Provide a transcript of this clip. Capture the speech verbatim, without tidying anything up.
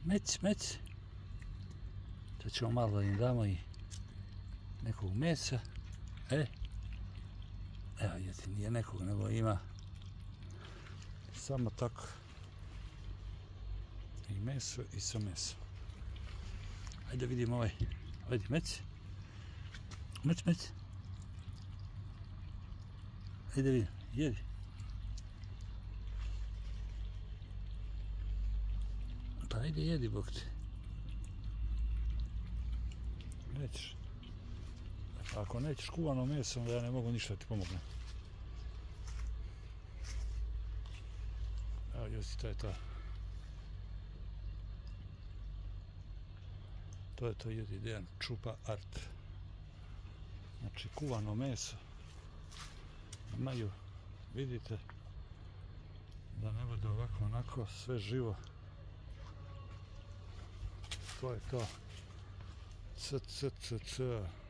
meci, meci. Sad ćemo malo da im damo i nekog mesa. E, evo jeti, nije nekog, nego ima samo tako i meso i sa mesom. Ajde vidimo ovaj, ajde meci, meci, meci. Ajde vidim, jedi. Pa ajde jedi, bok ti. Nećeš. Pa ako nećeš kuvano meso, onda ja ne mogu ništa da ti pomognem. Evo, Josi, to je to. To je to jedi Dejan Čupa Art. Znači, kuvano meso. Imaju, vidite, da ne bude ovako onako sve živo. To je to. C, c, c, c.